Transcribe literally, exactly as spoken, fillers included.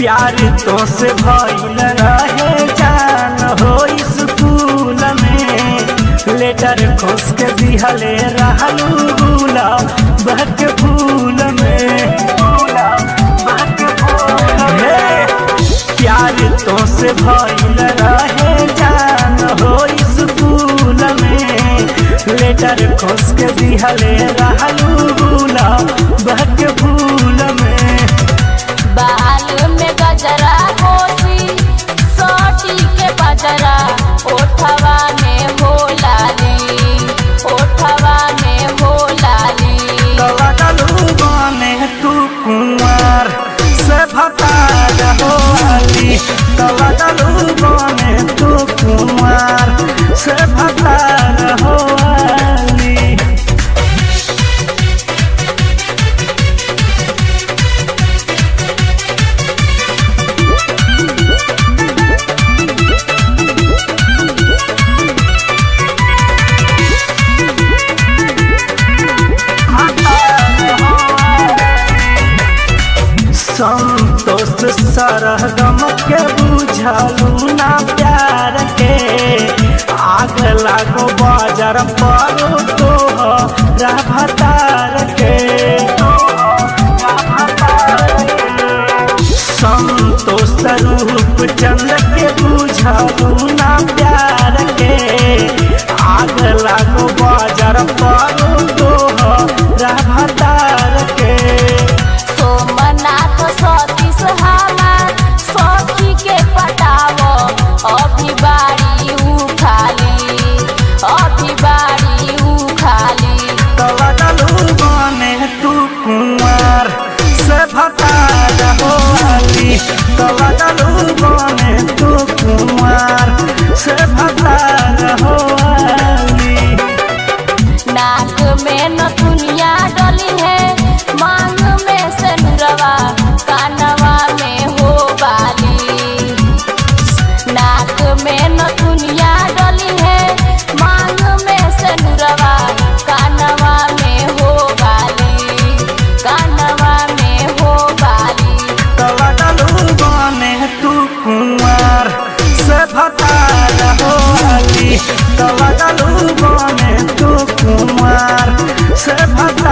प्यार तो से भइल रहे जान हो स्कूल में, लेटर खोस के दिहले रहलू गुला बहक फूल में। प्यार तो से भइल रहे जान हो स्कूल में, लेटर खोस के दिहले रहलू गुला बहक फूल में। बाल में गजरा होसी सोटी के बजरा, ओठवा में हो लाली, ओठवा में हो लाली। लगलू बने तू कुंवर से भतार हो आली, लगलू बने तू कुंवर से भतार हो आली। संतोष सरगम के बुझलू ना प्यार के, आग लागो बाजार पर तो भतार के। संतोष रूप चंद के बुझलू ना प्यार के, आग लागो बाजार पर तो भतार के। सोमनाथ सतीश हमार सखी के पटावो, अभी बाड़ी उखाली, अभी बाड़ी उखाली। लगलू बने तू कुंवर से भतार हो आली, लगलू बने तू कुंवर से भतार हो आली। नाक में नथुनिया डली है, मांग में से नुरवा, कानवा में हो बाली। नाक में नथुनिया डली है, मांग में से नुरवा, कानवा में हो बाली, कानवा में हो बाली। लगलू बने तू कुंवर से भतार हो आली, लगलू बने तू कुंवर से भतार